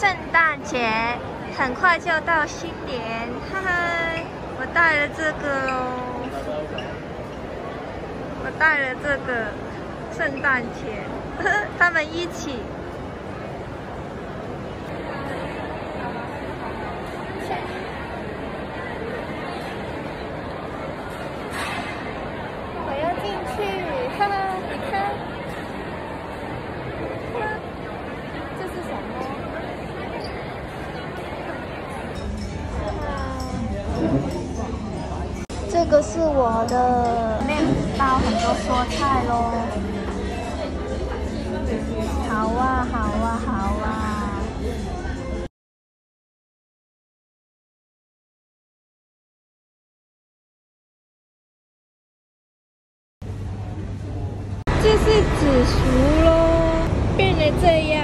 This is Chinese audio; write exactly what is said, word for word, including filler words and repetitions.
圣诞节很快就到新年，哈哈！我带了这个哦，我带了这个圣诞节，他们一起。我要进去，哈哈！你看，这是什么？ 这个是我的面包，很多蔬菜咯。好啊，好啊，好啊。这是紫薯咯，变成这样。